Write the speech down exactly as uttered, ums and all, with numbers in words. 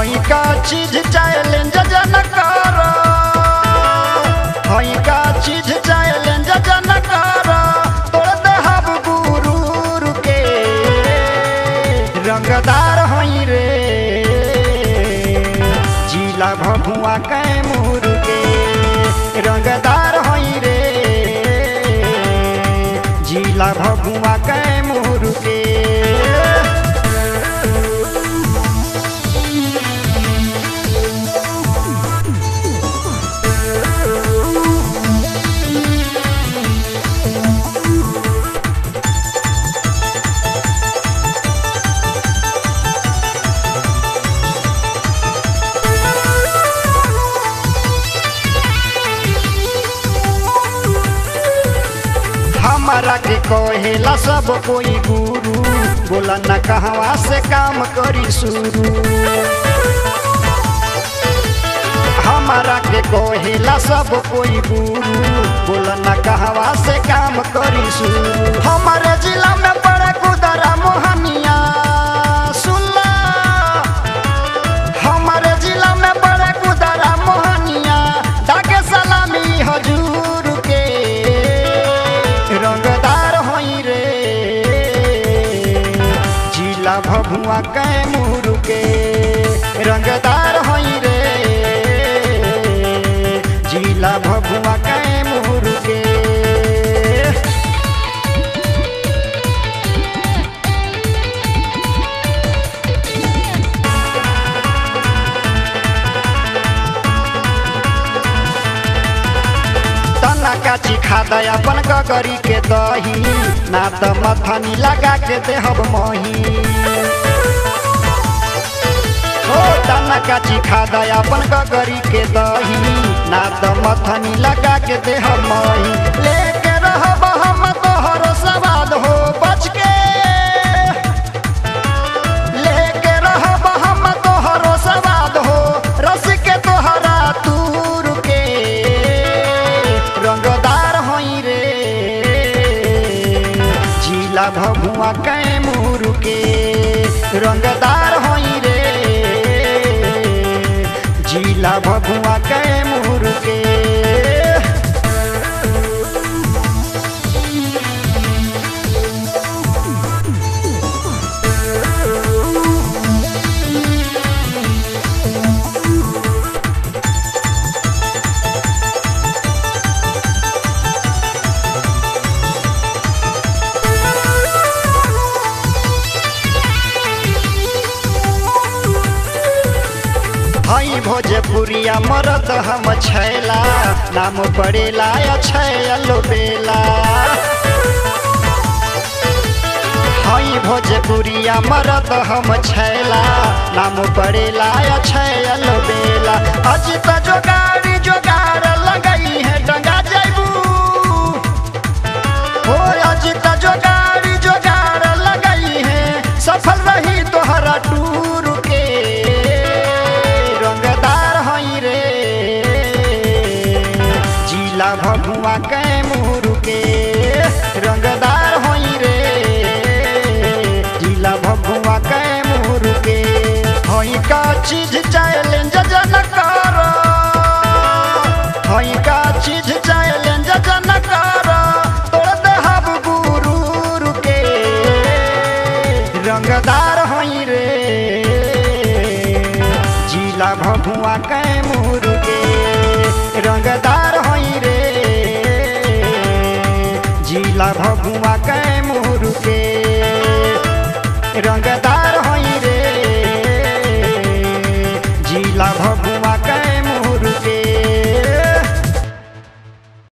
हई का चीज चैलेंज जन कर, हई का चीज चैलेंज जन कर, तोड़ देहब गुरूर के। रंगदार हई रे जिला भभुआ कैमूर के, रंगदार हई रे जिला भभुआ कैमूर के। हमारा के कहेला सब कोई गुरु, बोला न कहवा से काम करी शुरू। हमारा के कहेला सब कोई गुरु, बोला न कहवा से काम करी शुरू। हमारे जिला में बड़े कुदरा मोहनिया सुनला, हमारे जिला में बड़े कुदरा मोहनिया, डाके सलामी हजूर के। रंगदार हई रे जिला भभुआ कैमूर के, रंगदार हई रे जिला भभुआ कैमूर के। काची खादा अपन गगरी के दही, ना त मथनी लगा के देहब मही। हो दाना काची खादा अपन गगरी के दही, ना त मथनी लगा के देहब मही। लेके रहब हम तोहरो सवाद हो बच के, लेके रहब हम तोहरो सवाद हो रस के तोहरा दूर के। रंगदार हई रे जिला भभुआ कैमूर के, रंगदार हई रे जिला भभुआ कैमूर के। हई भोजपुरिया मरद हम छैला, नाम पड़ेला छैलो बेला। हई भोजपुरिया मरद हम छैला, नाम पड़ेला छैलो बेला। अज त जोगाड़ी जोगार लगई है डंगा जैबू, हो अज त जोगाड़ी जोगार लगई है सफल रही तोहरा टूर के। रंगदार हई रे जिला भभुआ कैमूर के, रंगदार हई रे जिला भभुआ कैमूर के। हई का चीज चैलेंज जन कर, हई का चीज चैलेंज जन कर, तोड़ देहब गुरूर के। रंगदार हई रे जिला भभुआ कैमूर के, रंगदार हई रे जिला भभुआ